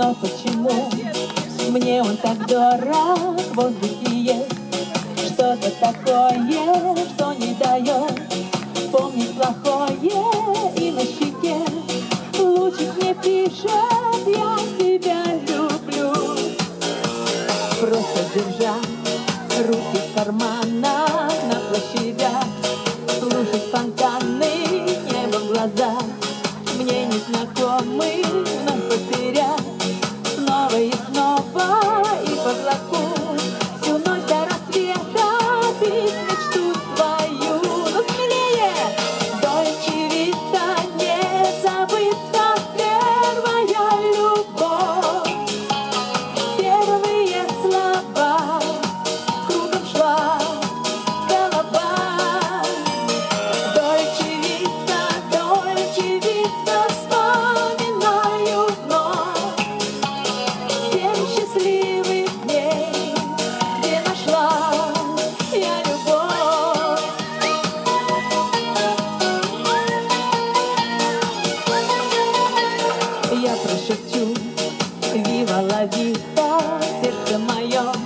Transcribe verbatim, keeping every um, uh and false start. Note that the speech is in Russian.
Но почему мне он так дорог? В воздухе есть что-то такое, что не дает помнить плохое. И на щеке лучик мне пишет: я тебя люблю. Просто держа руки в карманах, на площадях слушать фонтаны, небо в глазах мне незнакомый, вновь потерять снова и снова. И по влаку всю ночь до рассвета пить мечту свою. Но смелее! Дольче Вита, не забыта первая любовь. Первые слова, кругом шла голова. Дольче Вита, Дольче Вита, вспоминаю вновь семь счастливых дней, где нашла я любовь. Я прошепчу: вива ла вита, сердце мое